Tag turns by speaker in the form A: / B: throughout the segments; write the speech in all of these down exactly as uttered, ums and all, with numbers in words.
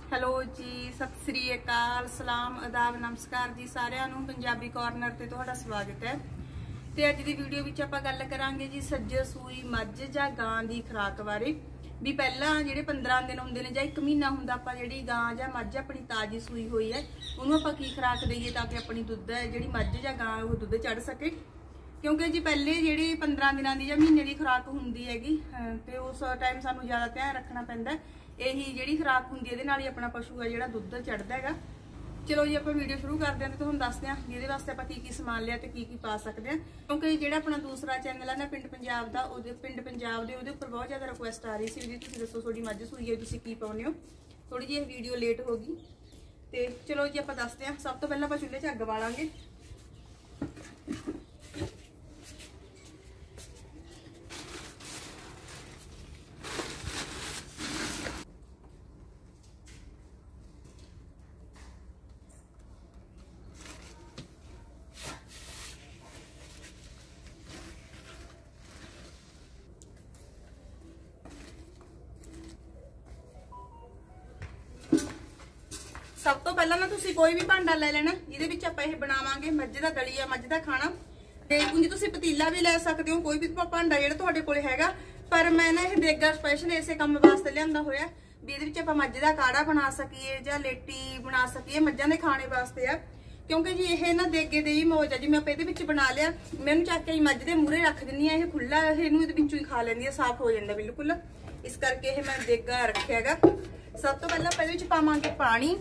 A: Hello जी, सत श्री अकाल, सलाम, आदाब, नमस्कार जी सारिਆਂ ਨੂੰ। पंजाबी कॉर्नर ਤੇ ਤੁਹਾਡਾ ਸਵਾਗਤ ਹੈ। ਤੇ ਅੱਜ ਦੀ ਵੀਡੀਓ ਵਿੱਚ ਆਪਾਂ ਗੱਲ ਕਰਾਂਗੇ ਜੀ ਸੱਜੇ ਸੂਈ ਮੱਝ ਜਾਂ ਗਾਂ ਦੀ ਖੁਰਾਕ ਬਾਰੇ। ਵੀ ਪਹਿਲਾਂ ਜਿਹੜੇ पंद्रह ਦਿਨ ਹੁੰਦੇ ਨੇ ਜਾਂ ਇੱਕ ਮਹੀਨਾ ਹੁੰਦਾ, ਆਪਾਂ ਜਿਹੜੀ ਗਾਂ ਜਾਂ ਮੱਝ ਆਪਣੀ ਤਾਜੀ ਸੂਈ ਹੋਈ ਹੈ ਉਹਨੂੰ ਆਪਾਂ ਕੀ ਖੁਰਾਕ ਦਈਏ ਤਾਂ ਕਿ ਆਪਣੀ ਦੁੱਧ ਹੈ ਜਿਹੜੀ ਮੱਝ ਜਾਂ ਗਾਂ ਉਹ ਦੁੱਧ ਚੜ ਸਕੇ। ਕਿਉਂਕਿ ਜੀ ਪਹਿਲੇ ਜਿਹੜੀ पंद्रह ਦਿਨਾਂ ਦੀ ਜਾਂ ਮਹੀਨੇ ਦੀ ਖੁਰਾਕ ਹੁੰਦੀ ਹੈਗੀ ਤੇ ਉਸ ਟਾਈਮ ਸਾਨੂੰ ਜ਼ਿਆਦਾ ਧਿਆਨ ਰੱਖਣਾ ਪੈਂਦਾ। यही जी खुराक होंगी ये अपना पशु है जो दुध चढ़ता है। चलो जी आप वीडियो शुरू करते हैं तो तुहानू दसदे हैं ये वास्ते आप की की समान लिया तो की की पा सकते हैं। क्योंकि जो अपना दूसरा चैनल है ना पिंड पंजाब का, पिंड पंजाब के उपर बहुत ज़्यादा रिक्वेस्ट आ रही सी जी तुसीं दसो थोड़ी मझ सूई है तुसीं की पाउने हो। थोड़ी जी वीडियो लेट होगी तो चलो जी आप दसते हैं। सब तो पहले आप चूल्हे च अग बालांगे। सब तो पहला ना तुसी कोई भी भांडा ले लेना जिहदे विच आपां इह बनावांगे मझ दा दलिया, मझ दा खाना। ते उंज तुसी पतीला भी ले सकदे हो, कोई भी भांडा जिहड़ा तुहाडे कोल हैगा। पर मैं ना इह देगा स्पैशल इसे काम वास्ते लिआंदा होया भी इहदे विच आपां मझ दा काढ़ा बना सकीए जां लेटी बना सकीए, मझां दे खाने वास्ते आ। क्योंकि जी इह ना देगे दे ही मौज है। जिवें आपां इहदे विच बना लिया, मैनूं चक के मझ दे मूहरे रख दिंदी आ, इह खुल्ला इहनूं इहदे विचों ही खा लैंदी आ, साफ हो जांदा बिल्कुल। इस करके इह मैं देगा रखिआ हैगा। सब तो पहलां इहदे विच पावांगे पानी।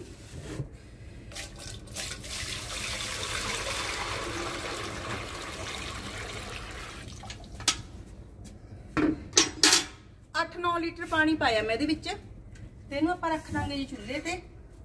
A: अठ नौ लीटर पानी पाया मैं इहदे विच ते इहनूं आपां रख दांगे जी चुल्हे ते।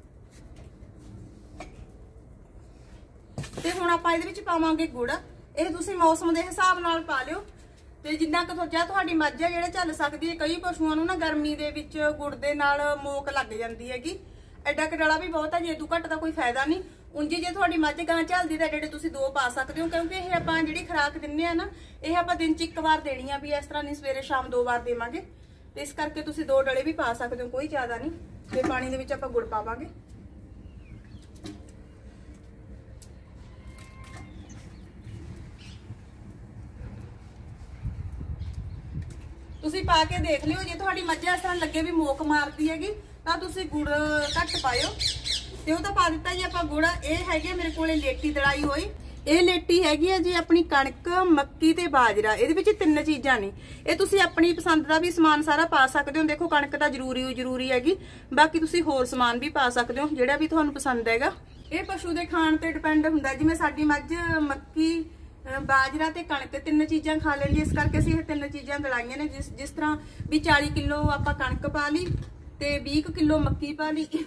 A: ते हुण आपां इहदे विच पावांगे गुड़। इह तुसीं मौसम दे हिसाब नाल पा लिओ ते जिन्ना क तुहाडी तुहाडी मੱਝ है जिहड़ा झल सकदी है। कई पशुआं नूं ना गर्मी दे विच गुड़ दे नाल मोक लग जांदी हैगी। एडा कडाला भी बहुत है, जे तू घट दा कोई फायदा नहीं। उंज जे तुहाडी मੱਝ गां झलदी तां एडे तुसीं दो पा सकदे हो। क्योंकि इह आपां जिहड़ी खुराक दिंदे आ ना इह आपां दिन च एक बार देनी आ, भी इस तरह नहीं सवेरे शाम दो बार देवांगे। ते इस करके तुसीं दो डले भी पा सकदे हो, कोई ज्यादा नहीं। ते पानी दे विच आपां गुड़ पावांगे। तुसीं पा के देख लिओ, जे तुहाडी मੱਝ इस तरह लगे भी मोक मारदी हैगी तां तुसीं गुड़ घट पाइओ। ते ओह तां पा दित्ता जी आपां गुड़। इह हैगी मेरे कोले लेटी दड़ाई होई। ਇਹ ਲੇਟੀ ਹੈਗੀ ਹੈ ਜੀ ਆਪਣੀ ਕਣਕ, ਮੱਕੀ ਤੇ ਬਾਜਰਾ। ਇਹਦੇ ਵਿੱਚ ਤਿੰਨ ਚੀਜ਼ਾਂ ਨੇ। ਇਹ ਤੁਸੀਂ ਆਪਣੀ ਪਸੰਦ ਦਾ ਵੀ ਸਮਾਨ ਸਾਰਾ ਪਾ ਸਕਦੇ ਹੋ। ਦੇਖੋ ਕਣਕ ਤਾਂ ਜ਼ਰੂਰੀ ਹੋ ਜ਼ਰੂਰੀ ਹੈਗੀ, ਬਾਕੀ ਤੁਸੀਂ ਹੋਰ ਸਮਾਨ ਵੀ ਪਾ ਸਕਦੇ ਹੋ ਜਿਹੜਾ ਵੀ ਤੁਹਾਨੂੰ ਪਸੰਦ ਹੈਗਾ। ਇਹ ਪਸ਼ੂ ਦੇ ਖਾਣ ਤੇ ਡਿਪੈਂਡ ਹੁੰਦਾ। ਜਿਵੇਂ ਸਾਡੀ ਮੱਝ ਮੱਕੀ, ਬਾਜਰਾ ਤੇ ਕਣਕ ਤਿੰਨ ਚੀਜ਼ਾਂ ਖਾ ਲੈਂਦੀ, ਇਸ ਕਰਕੇ ਅਸੀਂ ਇਹ ਤਿੰਨ ਚੀਜ਼ਾਂ ਦਲਾਈਆਂ ਨੇ। ਜਿਸ ਜਿਸ ਤਰ੍ਹਾਂ ਵੀ चालीस ਕਿਲੋ ਆਪਾਂ ਕਣਕ ਪਾ ਲਈ ਤੇ बीस ਕਿਲੋ ਮੱਕੀ ਪਾ ਲਈ।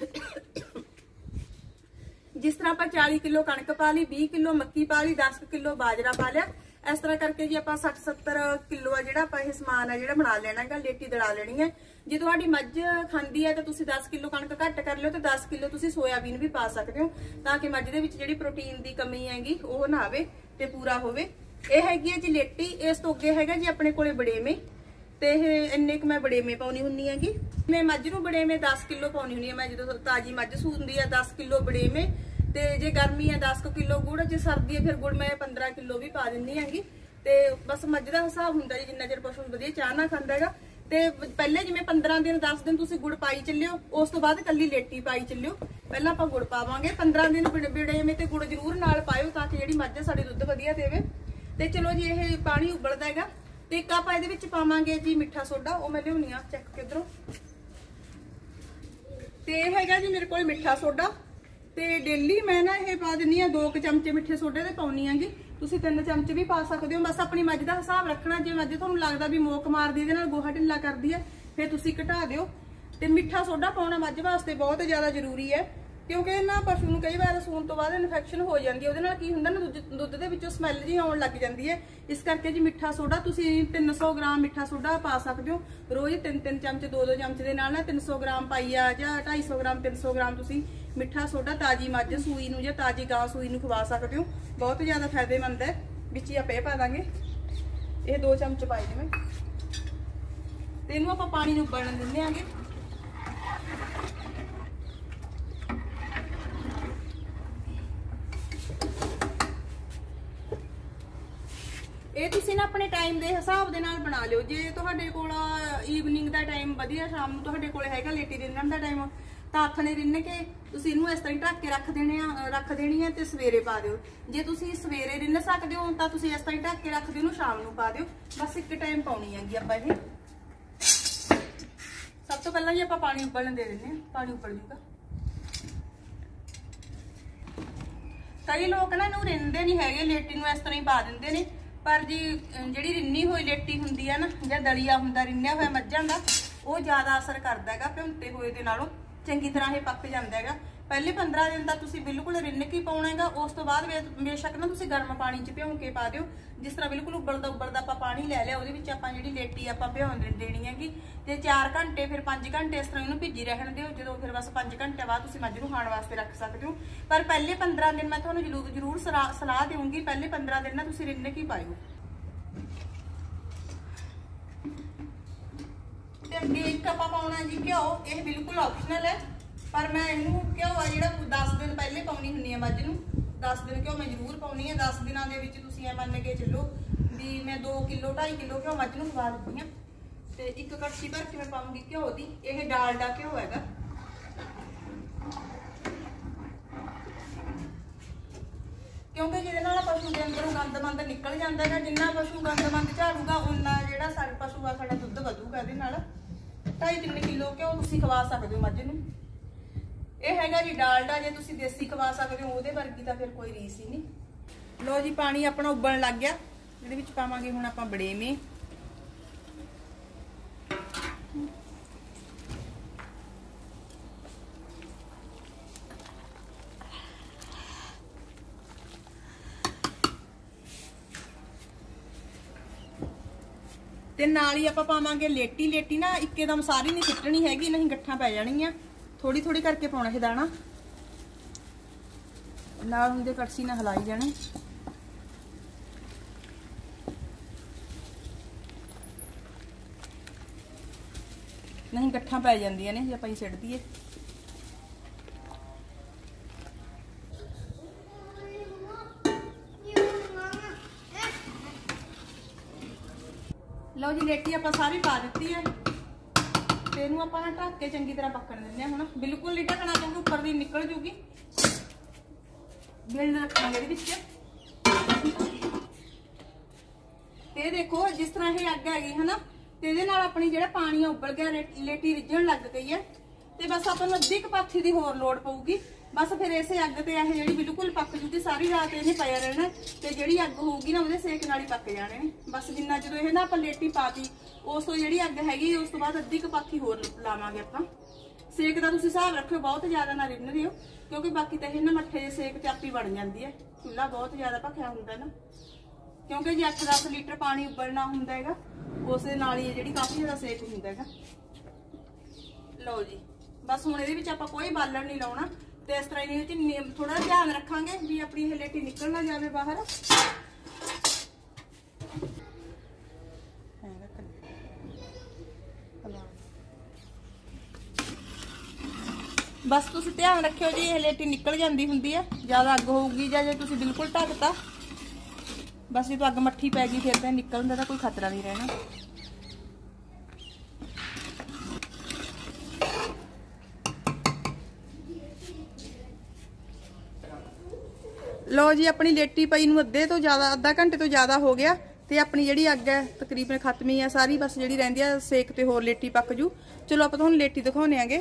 A: जिस तरह आप चालीस किलो कणक पा ली, बीस किलो मक्की पा ली, दस किलो बाजरा पा लिया। इस तरह करके जी आप सठ सत्तर किलो है जो समान है जो बना लेना है, लेटी दड़ा लेनी है। जे तुहाडी मੱਝ खांदी है तो तुसीं दस किलो कणक घट कर लो तो दस किलो तुसीं सोयाबीन भी पा सकते हो ताकि मੱਝ दे विच जिहड़ी प्रोटीन की कमी हैगी वो ना आवे ते पूरा होवे। यह हैगी है जी लेटी। इस तो अगे हैगा जी अपने कोले बड़ेमे ते इन्ने क मैं बड़ेमे पाउनी हुंदी हैगी। मैं मੱਝ नूं बड़ेमे दस किलो पाउनी हुंदी है। मैं जो ताजी मੱਝ सूंदी है दस किलो बड़ेमे ते जे गर्मी है दस किलो गुड़, जे सर्दी है फिर गुड़ मैं पंद्रह किलो भी पा दिंदी हैगी। ते बस मੱਝ ਦਾ ਹਿਸਾਬ ਹੁੰਦਾ जी जिन्ना चिर पशु ਵਧੀਆ ਚਾਹ ਨਾ ਖਾਂਦਾ ਹੈਗਾ। ਤੇ ਪਹਿਲੇ ਜਿਵੇਂ पंद्रह ਦਿਨ दस ਦਿਨ ਤੁਸੀਂ ਗੁੜ ਪਾਈ ਚੱਲਿਓ, ਉਸ ਤੋਂ ਬਾਅਦ ਕੱਲੀ ਲੇਟੀ ਪਾਈ ਚੱਲਿਓ। ਪਹਿਲਾਂ ਆਪਾਂ ਗੁੜ ਪਾਵਾਂਗੇ। पंद्रह ਦਿਨ ਬੜੇਵੇਂ ਤੇ ਗੁੜ ਜ਼ਰੂਰ ਨਾਲ ਪਾਇਓ ਤਾਂ ਕਿ ਜਿਹੜੀ ਮੱਝ ਸਾਡੀ ਦੁੱਧ ਵਧੀਆ ਦੇਵੇ। ਤੇ ਚਲੋ ਜੀ ਇਹ ਪਾਣੀ ਉਬਲਦਾ ਹੈਗਾ ਤੇ ਇੱਕ ਆਪਾਂ ਇਹਦੇ ਵਿੱਚ ਪਾਵਾਂਗੇ ਜੀ ਮਿੱਠਾ ਸੋਡਾ। ਉਹ ਮੈਂ ਲਿਆਉਣੀ ਆ ਚੈੱਕ ਕਿਧਰੋਂ। ਤੇ ਇਹ ਹੈਗਾ ਜੀ ਮੇਰੇ ਕੋਲ ਮਿੱਠਾ ਸੋਡਾ ਤੇ डेली मैं ना ये पा दिंदी आ दो चमचे मिठे सोडे दे पाउनी आंगी। तुसीं तीन चमचे भी पा सकदे हो। बस अपनी मੱਝ ਦਾ ਹਿਸਾਬ ਰੱਖਣਾ। जे मੱਝ ਤੁਹਾਨੂੰ ਲੱਗਦਾ ਵੀ ਮੋਕ ਮਾਰਦੀ ਇਹਦੇ ਨਾਲ ਗੋਹਾ ਢਿੱਲਾ ਕਰਦੀ ਹੈ ਫਿਰ ਤੁਸੀਂ ਘਟਾ ਦਿਓ। ਤੇ ਮਿੱਠਾ ਸੋਡਾ ਪਾਉਣਾ ਮੱਝ ਵਾਸਤੇ ਬਹੁਤ ਜ਼ਿਆਦਾ ਜ਼ਰੂਰੀ ਹੈ। क्योंकि ना पशु ਨੂੰ ਕਈ ਵਾਰ ਸੂਣ ਤੋਂ ਬਾਅਦ ਇਨਫੈਕਸ਼ਨ ਹੋ ਜਾਂਦੀ ਹੈ। ਉਹਦੇ ਨਾਲ ਕੀ ਹੁੰਦਾ ਨਾ ਦੁੱਧ ਦੇ ਵਿੱਚੋਂ ਸਮੈਲ ਜੀ ਆਉਣ ਲੱਗ ਜਾਂਦੀ ਹੈ। ਇਸ ਕਰਕੇ ਜੀ ਮਿੱਠਾ ਸੋਡਾ ਤੁਸੀਂ तीन सौ ग्राम ਮਿੱਠਾ ਸੋਡਾ ਪਾ ਸਕਦੇ ਹੋ। ਰੋਜ਼ तीन तीन ਚਮਚੇ दो दो ਚਮਚੇ ਦੇ ਨਾਲ ਨਾ तीन सौ ग्राम ਪਾਈਆ ਜਾਂ ढाई सौ ग्राम तीन सौ ग्राम ਤੁਸੀਂ ਮਿੱਠਾ ਸੋਡਾ ਤਾਜੀ ਮੱਝ ਸੂਈ ਨੂੰ ਜਾਂ ਤਾਜੀ ਗਾਂ ਸੂਈ ਨੂੰ ਖਵਾ ਸਕਦੇ ਹੋ। ਬਹੁਤ ਜ਼ਿਆਦਾ ਫਾਇਦੇਮੰਦ ਹੈ। ਵਿੱਚ ਹੀ ਆਪਾਂ ਇਹ ਪਾ ਦਾਂਗੇ। ਇਹ दो ਚਮਚ ਪਾਈ ਜਿਵੇਂ ਤੇ ਇਹਨੂੰ ਆਪਾਂ ਪਾਣੀ ਨੂੰ ਉਬਲਣ ਦਿੰਦੇ ਆਂਗੇ। ਇਹ ਤੁਸੀਂ ਨਾ ਆਪਣੇ ਟਾਈਮ ਦੇ ਹਿਸਾਬ ਦੇ ਨਾਲ ਬਣਾ ਲਿਓ। ਜੇ ਤੁਹਾਡੇ ਕੋਲ ਈਵਨਿੰਗ ਦਾ ਟਾਈਮ ਵਧੀਆ, ਸ਼ਾਮ ਨੂੰ ਤੁਹਾਡੇ ਕੋਲ ਹੈਗਾ ਲੇਟੀ ਰਿੰਨਣ ਦਾ ਟਾਈਮ, ਤਾਂ ਹੱਥ ਨੇ ਰਿੰਨ ਕੇ ਤੁਸੀਂ ਇਹਨੂੰ ਇਸ ਤਰ੍ਹਾਂ ਢੱਕ ਕੇ ਰੱਖ ਦੇਣੇ ਆ ਰੱਖ ਦੇਣੀ ਹੈ ਤੇ ਸਵੇਰੇ ਪਾ ਦਿਓ। ਜੇ ਤੁਸੀਂ ਸਵੇਰੇ ਰਿੰਨ ਸਕਦੇ ਹੋ ਤਾਂ ਤੁਸੀਂ ਇਸ ਤਰ੍ਹਾਂ ਢੱਕ ਕੇ ਰੱਖ ਦਿਓ, ਉਹਨੂੰ ਸ਼ਾਮ ਨੂੰ ਪਾ ਦਿਓ। ਬਸ ਇੱਕ ਟਾਈਮ ਪਾਉਣੀ ਹੈਗੀ ਆਪਾਂ ਇਹ। ਸਭ ਤੋਂ ਪਹਿਲਾਂ ਜੀ ਆਪਾਂ ਪਾਣੀ ਉਬਲਣ ਦੇ ਦਿੰਦੇ ਹਾਂ, ਪਾਣੀ ਉਬਲ ਜੂਗਾ। ਕਈ ਲੋਕ ਨਾ ਇਹਨੂੰ ਰਿੰਨਦੇ ਨਹੀਂ ਹੈਗੇ, ਲੇਟੀ ਨੂੰ ਇਸ ਤਰ੍ਹਾਂ ਹੀ ਪਾ ਦਿੰਦੇ ਨੇ। ਪਰ ਜੀ ਜਿਹੜੀ ਰਿੰਨੀ ਹੋਈ ਲੇਟੀ ਹੁੰਦੀ ਆ ਨਾ, ਜਾਂ ਦਲੀਆ ਹੁੰਦਾ ਰਿੰਨਿਆ ਹੋਇਆ ਮੱਝਾਂ ਦਾ, ਉਹ ਜ਼ਿਆਦਾ ਅਸਰ ਕਰਦਾ ਹੈਗਾ ਭਿਉਂਤੇ ਹੋਏ ਦੇ ਨਾਲੋਂ। ਚੰਗੀ ਤਰ੍ਹਾਂ ਇਹ ਪੱਕ ਜਾਂਦਾ ਹੈਗਾ। ਪਹਿਲੇ ਪੰਦਰਾਂ ਦਿਨ ਦਾ ਤੁਸੀਂ ਬਿਲਕੁਲ ਰਿੰਨ ਕੇ ਪਾਉਣਾ ਹੈਗਾ। ਉਸ ਤੋਂ ਬਾਅਦ ਬੇਸ਼ੱਕ ਨਾ ਤੁਸੀਂ ਗਰਮ ਪਾਣੀ 'ਚ ਭਿਉਂ ਕੇ ਪਾ ਦਿਓ। ਜਿਸ ਤਰ੍ਹਾਂ ਬਿਲਕੁਲ ਉਬਲਦਾ ਉਬਲਦਾ ਆਪਾਂ ਪਾਣੀ ਲੈ ਲਿਆ, ਉਹਦੇ ਵਿੱਚ ਆਪਾਂ ਜਿਹੜੀ ਲੇਟੀ ਆਪਾਂ ਭਿਉਂ ਦੇਣੀ ਹੈਗੀ। ਤੇ ਚਾਰ ਘੰਟੇ ਫਿਰ ਪੰਜ ਘੰਟੇ ਇਸ ਤਰ੍ਹਾਂ ਇਹਨੂੰ ਭਿੱਜੀ ਰਹਿਣ ਦਿਓ। ਜਦੋਂ ਫਿਰ ਬਸ ਪੰਜ ਘੰਟੇ ਬਾਅਦ ਤੁਸੀਂ ਮੱਝ ਨੂੰ ਖਾਣ ਵਾਸਤੇ ਰੱਖ ਸਕਦੇ ਹੋ। ਪਰ ਪਹਿਲੇ ਪੰਦਰਾਂ ਦਿਨ ਮੈਂ ਤੁਹਾਨੂੰ ਜ਼ਰੂਰ ਜ਼ਰੂਰ ਸਲਾਹ ਦੇਵਾਂਗੀ, ਪਹਿਲੇ ਪੰਦਰਾਂ ਦਿਨ ਨਾ ਤੁਸੀਂ ਰਿੰਨ ਕੇ ਪਾਇਓ। ਤੇ ਅੱਗੇ ਇੱਕ ਆਪਾਂ ਪਾਉਣਾ ਜੀ ਘਿਓ। ਇਹ ਬਿਲਕੁਲ ਆਪਸ਼ਨਲ ਹੈ, ਪਰ ਮੈਂ ਇਹਨੂੰ ਘਿਓ ਆ ਜਿਹੜਾ ਦਸ ਦਿਨ ਪਹਿਲੇ ਪਾਉਣੀ ਹੁੰਦੀ ਹੈ ਮੱਝ ਨੂੰ। ਦਸ ਦਿਨ ਘਿਓ ਮੈਂ ਜ਼ਰੂਰ ਪਾਉਣੀ ਹੈ। ਦਸ ਦਿਨਾਂ ਦੇ ਵਿੱਚ ਤੁਸੀਂ ਇਹ ਮੰਨ ਕੇ ਚੱਲੋ ਵੀ ਮੈਂ ਦੋ ਕਿਲੋ ਢਾਈ ਕਿਲੋ ਘਿਓ ਮੱਝ ਨੂੰ ਖਵਾ ਦਿੰਦੀ ਹਾਂ। ਤੇ ਇੱਕ ਕੜਛੀ ਭਰ ਕੇ ਮੈਂ ਪਾਉਂਗੀ ਘਿਓ ਦੀ। ਇਹ ਡਾਲਡਾ ਘਿਓ ਹੈਗਾ। ਕਿਉਂਕਿ ਜਿਹਦੇ ਨਾਲ ਪਸ਼ੂ ਦੇ ਅੰਦਰੋਂ ਗੰਦਮੰਦ ਨਿਕਲ ਜਾਂਦਾ ਹੈਗਾ। ਜਿੰਨਾ ਪਸ਼ੂ ਗੰਦਮੰਦ ਝਾੜੂਗਾ ਉਨਾ ਜਿਹੜਾ ਸਾਡਾ ਪਸ਼ੂ ਆ ਸਾਡਾ ਦੁੱਧ ਵਧੂਗਾ ਇਹਦੇ ਨਾਲ। ਢਾਈ ਤਿੰਨ ਕਿਲੋ ਘਿਓ ਤੁਸੀਂ ਖਵਾ ਸਕਦੇ ਹੋ ਮੱਝ ਨੂੰ। ਇਹ ਹੈਗਾ ਜੀ ਡਾਲਡਾ। ਜੇ ਤੁਸੀਂ ਦੇਸੀ ਖਵਾ ਸਕਦੇ ਹੋ ਉਹਦੇ ਵਰਗੀ ਤਾਂ ਫਿਰ ਕੋਈ ਰੀਸ ਹੀ ਨਹੀਂ। ਲੋ ਜੀ ਪਾਣੀ ਆਪਣਾ ਉਬਲਣ ਲੱਗ ਗਿਆ। ਇਹਦੇ ਵਿੱਚ ਪਾਵਾਂਗੇ ਹੁਣ ਆਪਾਂ ਬੜੇਵੇਂ। ਤੇ ਨਾਲ ਹੀ ਆਪਾਂ ਪਾਵਾਂਗੇ ਲੇਟੀ। ਲੇਟੀ ਨਾ ਇੱਕਦਮ ਸਾਰੀ ਨਹੀਂ ਸਿੱਟਣੀ ਹੈਗੀ, ਨਹੀਂ ਗੱਠਾਂ ਪੈ ਜਾਣਗੀਆਂ। ਥੋੜੀ ਥੋੜੀ ਕਰਕੇ ਪਾਉਣਾ ਇਹ ਦਾਣਾ। ਨਾਲ ਹੁੰਦੇ ਕੜਛੀ ਨਾਲ ਹਿਲਾਈ ਜਾਣਾ। ਨਹੀਂ ਗੱਠਾਂ ਪੈ ਜਾਂਦੀਆਂ ਨੇ ਜੇ ਆਪਾਂ ਹੀ ਸਿੱਟ ਦਈਏ। ਲਓ ਜੀ ਲੇਟੀ ਆਪਾਂ ਸਾਰੀ ਪਾ ਦਿੱਤੀ ਹੈ ਤੇ ਇਹਨੂੰ ਆਪਾਂ ਨਾ ਢੱਕ ਕੇ ਚੰਗੀ ਤਰ੍ਹਾਂ ਪੱਕਣ ਦਿੰਦੇ ਹਾਂ। ਹੁਣ ਬਿਲਕੁਲ ਨਹੀਂ ਢੱਕਣਾ ਕਿਉਂਕਿ ਉੱਪਰ ਦੀ ਨਿਕਲ ਜੂਗੀ। ਬਿਲਡ ਰੱਖਾਂਗੇ ਇਹਦੇ ਵਿੱਚ। ਤੇ ਦੇਖੋ ਜਿਸ ਤਰ੍ਹਾਂ ਇਹ ਅੱਗ ਹੈਗੀ ਹਨਾ, ਤੇ ਇਹਦੇ ਨਾਲ ਆਪਣੀ ਜਿਹੜਾ ਪਾਣੀ ਉਬਲ ਗਿਆ, ਲੇਟੀ ਰਿੱਝਣ ਲੱਗ ਗਈ ਹੈ। ਤੇ ਬਸ ਆਪਾਂ ਨੂੰ ਅੱਧੀ ਕਪਾਥੀ ਦੀ ਹੋਰ ਲੋੜ ਪਊਗੀ। ਬਸ ਫਿਰ ਇਸੇ ਅੱਗ ਤੇ ਇਹ ਜਿਹੜੀ ਬਿਲਕੁਲ ਪੱਕ ਜੂਗੀ। ਸਾਰੀ ਰਾਤ ਇਹਨੇ ਪਿਆ ਰਹਿਣਾ ਤੇ ਜਿਹੜੀ ਅੱਗ ਹੋਊਗੀ ਨਾ ਉਹਦੇ ਸੇਕ ਨਾਲ ਹੀ ਪੱਕ ਜਾਣੇ ਨੇ। ਬਸ ਜਿੰਨਾ ਜਦੋਂ ਇਹ ਨਾ ਆਪਾਂ ਲੇਟੀ ਪਾਤੀ ਉਸ ਤੋਂ ਜਿਹੜੀ ਅੱਗ ਹੈਗੀ ਉਸ ਤੋਂ ਬਾਅਦ ਅੱਧੀ ਕਪਾਥੀ ਹੋਰ ਲਾਵਾਂਗੇ ਆਪਾਂ। ਸੇਕ ਦਾ ਤੁਸੀਂ ਹਿਸਾਬ ਰੱਖਿਓ, ਬਹੁਤ ਜ਼ਿਆਦਾ ਨਾ ਰਿੰਨ ਦਿਓ ਕਿਉਂਕਿ ਬਾਕੀ ਤਾਂ ਇਹ ਨਾ ਮੱਠੇ ਦੇ ਸੇਕ ਤੇ ਆਪੀ ਬਣ ਜਾਂਦੀ ਹੈ। ਚੁੱਲ੍ਹਾ ਬਹੁਤ ਜ਼ਿਆਦਾ ਭਖਿਆ ਹੁੰਦਾ ਨਾ, ਕਿਉਂਕਿ ਜੇ ਅੱਠ ਦਸ ਲੀਟਰ ਪਾਣੀ ਉਬਲਣਾ ਹੁੰਦਾ ਹੈਗਾ ਉਸ ਦੇ ਨਾਲ ਹੀ ਜਿਹੜੀ ਕਾਫੀ ਜ਼ਿਆਦਾ ਸੇਕ ਹੁੰਦਾ ਹੈਗਾ। ਲਓ ਜੀ ਬਸ ਹੁਣ ਇਹਦੇ ਵਿੱਚ ਆਪਾਂ ਕੋਈ ਬਾਲਣ ਨਹੀਂ ਲਾਉਣਾ ਤੇ ਇਸ ਤਰ੍ਹਾਂ ਇਹਦੇ ਵਿੱਚ ਥੋੜਾ ਧਿਆਨ ਰੱਖਾਂਗੇ ਵੀ ਆਪਣੀ ਇਹ ਲੇਟੀ ਨਿਕਲ ਨਾ ਜਾਵੇ ਬਾਹਰ। ਬਸ ਤੁਸੀਂ ਧਿਆਨ ਰੱਖਿਓ ਜੀ ਇਹ ਲੇਟੀ ਨਿਕਲ ਜਾਂਦੀ ਹੁੰਦੀ ਹੈ। ਜ਼ਿਆਦਾ ਅੱਗ ਹੋਊਗੀ ਜਾਂ ਜੇ ਤੁਸੀਂ ਬਿਲਕੁਲ ਢੱਕਤਾ, ਬਸ ਜੇ ਤੋਂ ਅੱਗ ਮੱਠੀ ਪੈ ਗਈ ਫਿਰ ਤਾਂ ਨਿਕਲਣ ਦਾ ਤਾਂ ਕੋਈ ਖਤਰਾ ਨਹੀਂ ਰਹਿਣਾ। ਲਓ ਜੀ ਆਪਣੀ ਲੇਟੀ ਪਈ ਨੂੰ ਅੱਧੇ ਤੋਂ ਜ਼ਿਆਦਾ ਅੱਧਾ ਘੰਟੇ ਤੋਂ ਜ਼ਿਆਦਾ ਹੋ ਗਿਆ ਤੇ ਆਪਣੀ ਜਿਹੜੀ ਅੱਗ ਹੈ ਤਕਰੀਬਨ ਖਤਮ ਹੀ ਆ ਸਾਰੀ। ਬਸ ਜਿਹੜੀ ਰਹਿੰਦੀ ਆ ਸੇਕ ਤੇ ਹੋਰ ਲੇਟੀ ਪੱਕ ਜੂ। ਚਲੋ ਆਪਾਂ ਤੁਹਾਨੂੰ ਲੇਟੀ ਦਿਖਾਉਣੇ ਆਗੇ।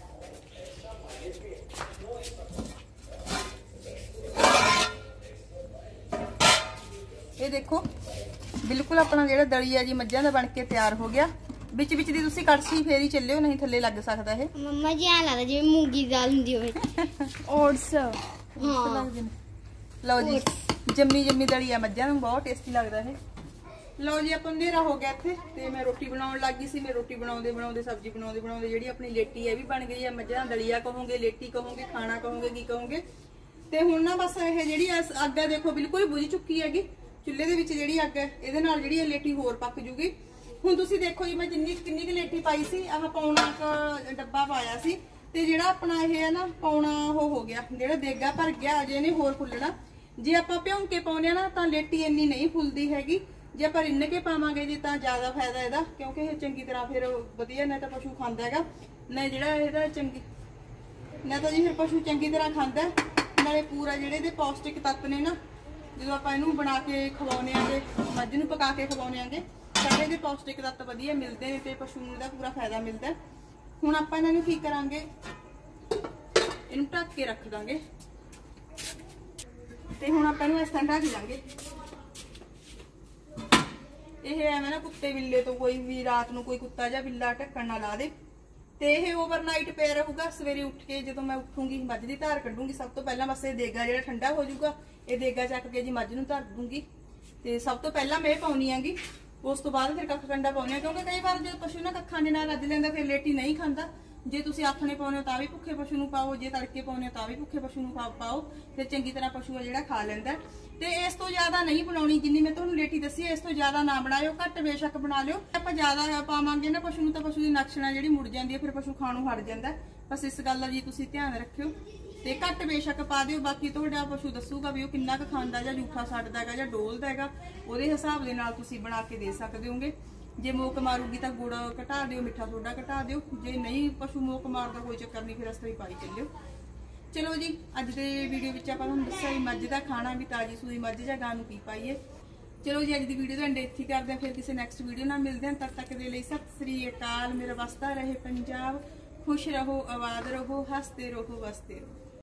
A: ਇਹ ਦੇਖੋ ਬਿਲਕੁਲ ਆਪਣਾ ਜਿਹੜਾ ਦਲੀਆ ਜੀ ਮੱਝਾਂ ਦਾ ਬਣ ਕੇ ਤਿਆਰ ਹੋ ਗਿਆ। ਵਿੱਚ ਵਿੱਚ ਦੀ ਤੁਸੀਂ ਕੜਛੀ ਫੇਰੀ ਚੱਲਿਓ, ਨਹੀਂ ਥੱਲੇ ਲੱਗ ਸਕਦਾ ਇਹ।
B: ਮੰਮਾ ਜੀ ਆ ਲੱਗਦਾ ਜਿਵੇਂ ਮੂੰਗੀ ਦੀ ਦਾਲ ਹੁੰਦੀ ਹੋਵੇ।
A: ਓਟਸ ਹਾਂ ਲਓ ਜੀ ਜੰਮੀ ਜੰਮੀ ਦਲੀਆ ਮੱਝਾਂ ਨੂੰ ਬਹੁਤ ਟੇਸਟੀ ਲੱਗਦਾ ਇਹ। ਲਓ ਜੀ ਆਪਾਂ ਹਨੇਰਾ ਹੋ ਗਿਆ ਇੱਥੇ ਤੇ ਮੈਂ ਰੋਟੀ ਬਣਾਉਣ ਲੱਗ ਗਈ ਸੀ। ਮੈਂ ਰੋਟੀ ਬਣਾਉਂਦੇ ਬਣਾਉਂਦੇ ਸਬਜ਼ੀ ਬਣਾਉਂਦੇ ਬਣਾਉਂਦੇ ਜਿਹੜੀ ਆਪਣੀ ਲੇਟੀ ਹੈ ਵੀ ਬਣ ਗਈ ਹੈ। ਮੱਝਾਂ ਦਾ ਦਲੀਆ ਕਹੋਗੇ, ਲੇਟੀ ਕਹੋਗੇ, ਖਾਣਾ ਕਹੋਗੇ, ਕੀ ਕਹੋਗੇ। ਤੇ ਹੁਣ ਨਾ ਬਸ ਇਹ ਜਿਹੜੀ ਅੱਗ ਹੈ ਦੇਖੋ ਬਿਲਕੁਲ ਬੁਝ ਚੁੱਕੀ ਹੈਗੀ। ਚੁੱਲ੍ਹੇ ਦੇ ਵਿੱਚ ਜਿਹੜੀ ਅੱਗ ਹੈ ਇਹਦੇ ਨਾਲ ਜਿਹੜੀ ਲੇਟੀ ਹੋਰ ਪੱਕ ਜੂਗੀ। ਹੁਣ ਤੁਸੀਂ ਦੇਖੋ ਜੀ ਮੈਂ ਜਿੰਨੀ ਕਿੰਨੀ ਕੁ ਲੇਟੀ ਪਾਈ ਸੀ, ਆਹ ਪੌਣਾ ਕ ਡੱਬਾ ਪਾਇਆ ਸੀ ਤੇ ਜਿਹੜਾ ਆਪਣਾ ਇਹ ਹੈ ਨਾ ਪੌਣਾ ਉਹ ਹੋ ਗਿਆ, ਜਿਹੜਾ ਦੇਗਾ ਭਰ ਗਿਆ। ਅਜੇ ਇਹਨੇ ਹੋਰ ਫੁੱਲਣਾ। ਜੇ ਆਪਾਂ ਭਿਉਂ ਕੇ ਪਾਉਂਦੇ ਆ ਨਾ ਤਾਂ ਲੇਟੀ ਇੰਨੀ ਨਹੀਂ ਫੁੱਲਦੀ ਹੈਗੀ ਜੇ ਆਪਾਂ ਰਿੰਨ ਕੇ ਪਾਵਾਂਗੇ ਜੀ ਤਾਂ ਜ਼ਿਆਦਾ ਫਾਇਦਾ ਇਹਦਾ, ਕਿਉਂਕਿ ਇਹ ਚੰਗੀ ਤਰ੍ਹਾਂ ਫਿਰ ਵਧੀਆ ਨਾ ਤਾਂ ਪਸ਼ੂ ਖਾਂਦਾ ਹੈਗਾ ਨਾ ਜਿਹੜਾ ਇਹਦਾ ਚੰਗੀ ਨਾ ਤਾਂ ਜੀ ਫਿਰ ਪਸ਼ੂ ਚੰਗੀ ਤਰ੍ਹਾਂ ਖਾਂਦਾ, ਨਾਲੇ ਪੂਰਾ ਜਿਹੜੇ ਇਹਦੇ ਪੌਸ਼ਟਿਕ ਤੱਤ ਨੇ ਨਾ ਜਦੋਂ ਆਪਾਂ ਇਹਨੂੰ ਬਣਾ ਕੇ ਖਵਾਉਣੇ ਆਂਗੇ, ਮੱਝ ਨੂੰ ਪਕਾ ਕੇ ਖਵਾਉਣੇ ਆਂਗੇ, ਸਾਰੇ ਇਹਦੇ ਪੌਸ਼ਟਿਕ ਤੱਤ ਵਧੀਆ ਮਿਲਦੇ ਨੇ ਤੇ ਪਸ਼ੂ ਨੂੰ ਇਹਦਾ ਪੂਰਾ ਫਾਇਦਾ ਮਿਲਦਾ। ਹੁਣ ਆਪਾਂ ਇਹਨਾਂ ਨੂੰ ਕੀ ਕਰਾਂਗੇ, ਇਹਨੂੰ ਢੱਕ ਕੇ ਰੱਖ ਦਾਂਗੇ ਤੇ ਹੁਣ ਆਪਾਂ ਇਹਨੂੰ ਇਸ ਤਰ੍ਹਾਂ ਢੱਕ ਲਾਂਗੇ। ਇਹ ਐਵੇਂ ਨਾ ਕੁੱਤੇ ਬਿੱਲੇ ਤੋਂ ਕੋਈ ਵੀ ਰਾਤ ਨੂੰ ਕੋਈ ਕੁੱਤਾ ਜਾਂ ਬਿੱਲਾ ਢੱਕਣ ਨਾ ਲਾ ਦੇ ਤੇ ਇਹ ਓਵਰਨਾਈਟ ਪਿਆ ਰਹੂਗਾ। ਸਵੇਰੇ ਉੱਠ ਕੇ ਜਦੋਂ ਮੈਂ ਉੱਠੂੰਗੀ ਮੱਝ ਦੀ ਧਾਰ ਕੱਢੂੰਗੀ, ਸਭ ਤੋਂ ਪਹਿਲਾਂ ਬਸ ਇਹ ਦੇਗਾ ਜਿਹੜਾ ਠੰਡਾ ਹੋ ਜਾਊਗਾ, ਇਹ ਦੇਗਾ ਚੱਕ ਕੇ ਜੀ ਮੱਝ ਨੂੰ ਧਰ ਦੂੰਗੀ ਤੇ ਸਭ ਤੋਂ ਪਹਿਲਾਂ ਮੈਂ ਇਹ ਪਾਉਣੀ ਆਂਗੀ, ਉਸ ਤੋਂ ਬਾਅਦ ਫਿਰ ਕੱਖ ਕੰਡਾ ਪਾਉਣੀ ਆ, ਕਿਉਂਕਿ ਕਈ ਵਾਰ ਜਦੋਂ ਪਸ਼ੂ ਨਾ ਕੱਖਾਂ ਦੇ ਨਾਲ ਰੱਜ ਲੈਂਦਾ ਫਿਰ ਲੇਟੀ ਨਹੀਂ ਖਾਂਦਾ। ਜੇ ਤੁਸੀਂ ਆਥਣੇ ਪਾਉਣੇ ਹੋ ਤਾਂ ਵੀ ਭੁੱਖੇ ਪਸ਼ੂ ਨੂੰ ਪਾਓ, ਜੇ ਤੜਕੇ ਪਾਉਣੇ ਹੋ ਤਾਂ ਵੀ ਭੁੱਖੇ ਪਸ਼ੂ ਨੂੰ ਪਾਓ, ਫਿਰ ਚੰਗੀ ਤਰ੍ਹਾਂ ਪਸ਼ੂ ਆ ਜਿਹੜਾ ਖਾ ਲੈਂਦਾ। ਤੇ ਇਸ ਤੋਂ ਜ਼ਿਆਦਾ ਨਹੀਂ ਬਣਾਉਣੀ ਜਿੰਨੀ ਮੈਂ ਤੁਹਾਨੂੰ ਲੇਟੀ ਦੱਸੀ ਹੈ, ਇਸ ਤੋਂ ਜ਼ਿਆਦਾ ਨਾ ਬਣਾਇਓ, ਘੱਟ ਬੇਸ਼ੱਕ ਬਣਾ ਲਿਓ। ਆਪਾਂ ਜ਼ਿਆਦਾ ਪਾਵਾਂਗੇ ਨਾ ਪਸ਼ੂ ਨੂੰ ਤਾਂ ਪਸ਼ੂ ਦੀ ਨਕਸ਼ਣਾ ਜਿਹੜੀ ਮੁੜ ਜਾਂਦੀ ਹੈ, ਫਿਰ ਪਸ਼ੂ ਖਾਣੋਂ ਹਟ ਜਾਂਦਾ। ਬਸ ਇਸ ਗੱਲ ਦਾ ਜੀ ਤੁਸੀਂ ਧਿਆਨ ਰੱਖਿਓ ਤੇ ਘੱਟ ਬੇਸ਼ੱਕ ਪਾ ਦਿਓ। ਬਾਕੀ ਤੁਹਾਡਾ ਪਸ਼ੂ ਦੱਸੂਗਾ ਵੀ ਉਹ ਕਿੰਨਾ ਕੁ ਖਾਂਦਾ ਜਾਂ ਜੂਠਾ ਛੱਡਦਾ ਹੈਗਾ ਜਾਂ ਡੋਲਦਾ ਹੈਗਾ, ਉਹਦੇ ਹਿਸਾਬ ਦੇ ਨਾਲ ਤੁਸੀਂ ਬਣਾ ਕੇ ਦੇ ਸਕਦੇ ਹੋਗੇ। ਜੇ ਮੋਕ ਮਾਰੂਗੀ ਤਾਂ ਗੁੜ ਘਟਾ ਦਿਓ, ਮਿੱਠਾ ਸੋਡਾ ਘਟਾ ਦਿਓ, ਜੇ ਨਹੀਂ ਪਸ਼ੂ ਮੋਕ ਮਾਰਦਾ ਕੋਈ ਚੱਕਰ ਨਹੀਂ, ਫਿਰ ਇਸ ਤਰ੍ਹਾਂ ਹੀ ਪਾਈ ਚੱਲਿਓ। ਚਲੋ ਜੀ, ਅੱਜ ਦੇ ਵੀਡੀਓ ਵਿੱਚ ਆਪਾਂ ਤੁਹਾਨੂੰ ਦੱਸਿਆ ਵੀ ਮੱਝ ਦਾ ਖਾਣਾ ਵੀ ਤਾਜੀ ਸੂਈ ਮੱਝ ਜਾਂ ਗਾਂ ਨੂੰ ਕੀ ਪਾਈਏ। ਚਲੋ ਜੀ, ਅੱਜ ਦੀ ਵੀਡੀਓ ਦਾ ਐਂਡ ਇੱਥੇ ਕਰਦੇ ਹਾਂ, ਫਿਰ ਕਿਸੇ ਨੈਕਸਟ ਵੀਡੀਓ ਨਾਲ ਮਿਲਦੇ ਹਾਂ। ਤਦ ਤੱਕ ਦੇ ਲਈ ਸਤਿ ਸ੍ਰੀ ਅਕਾਲ। ਮੇਰਾ ਵਸਦਾ ਰਹੇ ਪੰਜਾਬ, ਖੁਸ਼ ਰਹੋ, ਆਬਾਦ ਰਹੋ, ਹੱਸਦੇ ਰਹੋ, ਵਸਦੇ ਰਹੋ।